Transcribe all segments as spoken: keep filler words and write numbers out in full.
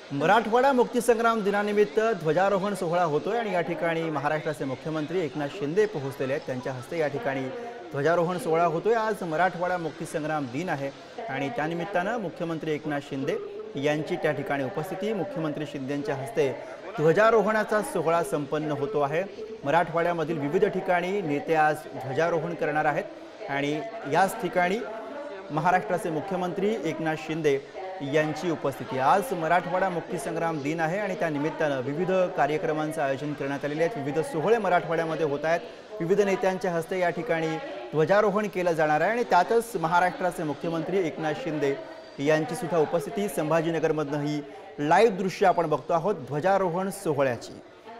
मराठवाडा मुक्तीसंग्राम दिनानिमित्त ध्वजारोहण सोहळा होतोय आणि या ठिकाणी महाराष्ट्राचे मुख्यमंत्री एकनाथ शिंदे पोहोचलेले आहेत। त्यांच्या हस्ते या ठिकाणी ध्वजारोहण सोहळा होतोय। आज मराठवाडा मुक्तीसंग्राम दिन आहे आणि त्यानिमित्ताने मुख्यमंत्री एकनाथ शिंदे यांची त्या ठिकाणी उपस्थिती। मुख्यमंत्री शिंदेंच्या हस्ते ध्वजारोहणाचा सोहळा संपन्न होतो आहे। मराठवाड्यामधील विविध ठिकाणी नेते आज ध्वजारोहण करणार आहेत आणि याच ठिकाणी महाराष्ट्राचे मुख्यमंत्री एकनाथ शिंदे यांची उपस्थिती। आज मराठवाडा मुक्तीसंग्राम दिन आहे आणि त्या निमित्ताने विविध कार्यक्रमांचे आयोजन करण्यात आलेले आहेत। विविध सोहळे मराठवाड्यामध्ये होत आहेत। विविध नेत्यांच्या हस्ते या ठिकाणी ध्वजारोहण केले जाणार आहे आणि त्यातच महाराष्ट्राचे मुख्यमंत्री एकनाथ शिंदे यांची सुद्धा उपस्थिती। संभाजीनगरमधून ही लाईव्ह दृश्य आपण बघतो आहोत ध्वजारोहण सोहळ्याची।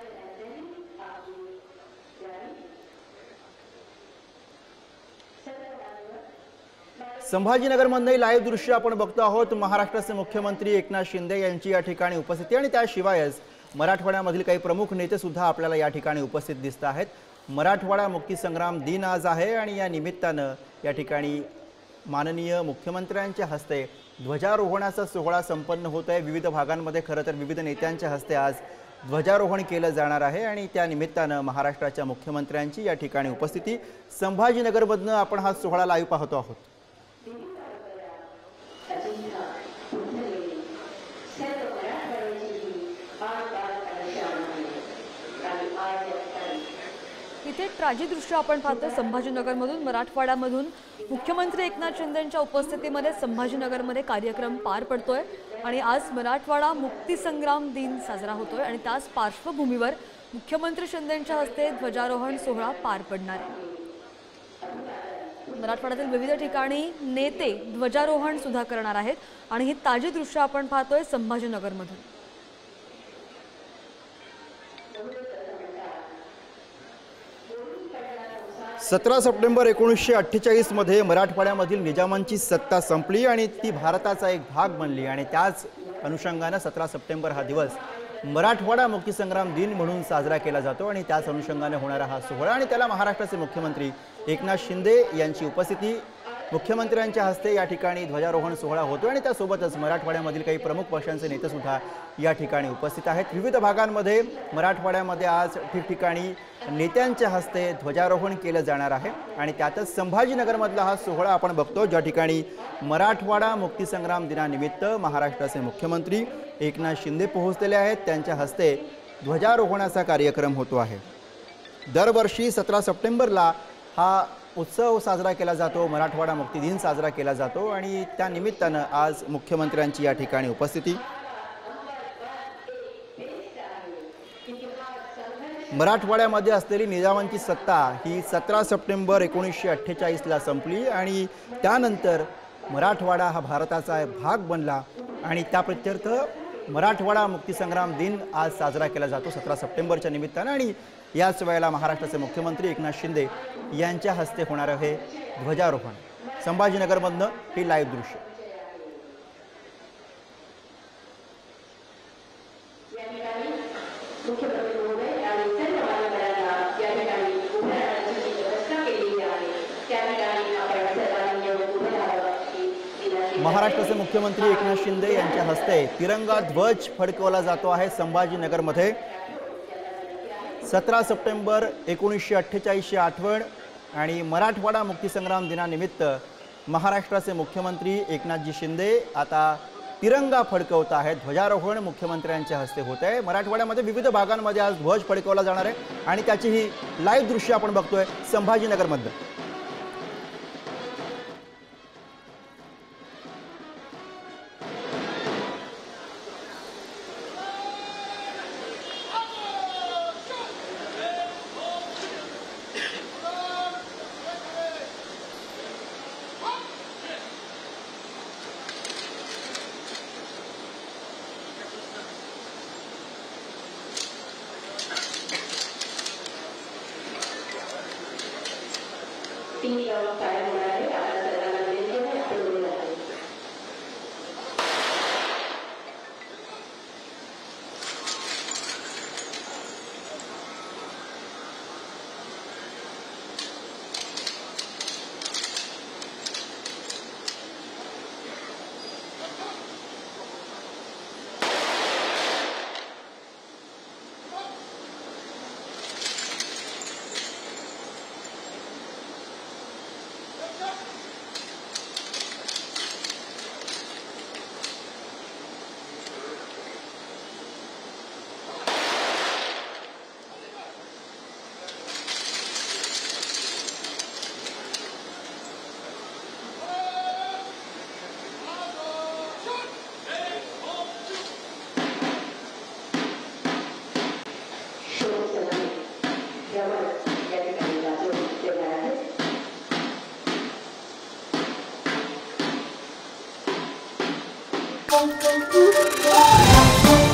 संभाजीनगरमध्ये लाईव्ह दृश्य आपण बघतो आहोत। महाराष्ट्राचे मुख्यमंत्री एकनाथ शिंदे यांची या ठिकाणी उपस्थिती आणि त्याशिवायच मराठवाड्यामधील काही प्रमुख नेते सुद्धा आपल्याला या ठिकाणी उपस्थित दिसत आहेत। मराठवाडा मुक्तीसंग्राम दिन आज आहे आणि या निमित्ताने या ठिकाणी माननीय मुख्यमंत्र्यांच्या हस्ते ध्वजारोहणाचा सोहळा संपन्न होत आहे। विविध भागांमध्ये खरं तर विविध नेत्यांच्या हस्ते आज ध्वजारोहण केलं जाणार आहे आणि त्या निमित्ताने महाराष्ट्राच्या मुख्यमंत्र्यांची या ठिकाणी उपस्थिती। संभाजीनगरमधून आपण हा सोहळा लाईव्ह पाहतो आहोत। इथे ट्राजी दृश्य आपण पाहतो संभाजीनगरमधून। मराठवाड्यामधून मुख्यमंत्री एकनाथ शिंदेंच्या उपस्थितीमध्ये संभाजीनगरमध्ये कार्यक्रम पार पडतोय आणि आज मराठवाडा मुक्तीसंग्राम दिन साजरा होतोय आणि त्याच पार्श्वभूमीवर मुख्यमंत्री शिंदेंच्या हस्ते ध्वजारोहण सोहळा पार पडणार आहे। मराठवाड्यातील विविध ठिकाणी नेते ध्वजारोहण सुद्धा करणार आहेत आणि ही ताजी दृश्य आपण पाहतोय संभाजीनगरमधून। सतरा सप्टेंबर एकोणीसशे अठ्ठेचाळीस मध्ये मराठवाड्यामधील निजामांची सत्ता संपली आणि ती भारताचा एक भाग बनली आणि त्याच अनुषंगाने सतरा सप्टेंबर हा दिवस मराठवाडा मुक्तीसंग्राम दिन म्हणून साजरा केला जातो आणि त्याच अनुषंगाने होणारा हा सोहळा आणि त्याला महाराष्ट्राचे मुख्यमंत्री एकनाथ शिंदे यांची उपस्थिती। मुख्यमंत्र्यांच्या हस्ते या ठिकाणी ध्वजारोहण सोहळा होतो आणि त्यासोबतच मराठवाड्यामधील काही प्रमुख पक्षांचे नेते सुद्धा या ठिकाणी उपस्थित आहेत। विविध भागांमध्ये मराठवाड्यामध्ये आज ठिकठिकाणी नेत्यांच्या हस्ते ध्वजारोहण केलं जाणार आहे आणि त्यातच संभाजीनगरमधला हा सोहळा आपण बघतो ज्या ठिकाणी मराठवाडा मुक्तीसंग्राम दिनानिमित्त महाराष्ट्राचे मुख्यमंत्री एकनाथ शिंदे पोहोचलेले आहेत। त्यांच्या हस्ते ध्वजारोहणाचा कार्यक्रम होतो आहे। दरवर्षी सतरा सप्टेंबरला हा उत्सव साजरा केला जातो, मराठवाडा मुक्ती दिन साजरा केला जातो आणि त्या निमित्ताने आज मुख्यमंत्र्यांची या ठिकाणी उपस्थिती। मराठवाड्यामध्ये असलेली निजामांची सत्ता ही सतरा सप्टेंबर एकोणीसशे अठ्ठेचाळीसला संपली आणि त्यानंतर मराठवाडा हा भारताचा भाग बनला आणि त्या प्रत्यर्थ मराठवाडा मुक्तीसंग्राम दिन आज साजरा केला जातो सतरा सप्टेंबरच्या निमित्ताने आणि याच वेळेला महाराष्ट्राचे मुख्यमंत्री एकनाथ शिंदे यांच्या हस्ते होणार आहे ध्वजारोहण। संभाजीनगरमधून ही लाईव्ह दृश्य। महाराष्ट्राचे मुख्यमंत्री एकनाथ शिंदे यांच्या हस्ते तिरंगा ध्वज फडकवला जातो आहे संभाजीनगरमध्ये। सतरा सप्टेंबर एकोणीसशे अठ्ठेचाळीसची आठवण आणि मराठवाडा मुक्तीसंग्राम दिनानिमित्त महाराष्ट्राचे मुख्यमंत्री एकनाथजी शिंदे आता तिरंगा फडकवत आहेत। ध्वजारोहण मुख्यमंत्र्यांच्या हस्ते होत आहे। मराठवाड्यामध्ये विविध भागांमध्ये आज ध्वज फडकवला जाणार आहे आणि त्याची ही लाईव्ह दृश्य आपण बघतोय संभाजीनगरमध्ये। तीन प्रमुख काय होणार आहे आपल्या सर्वांना विनंती आहे आपण बोलू नका। Thank you.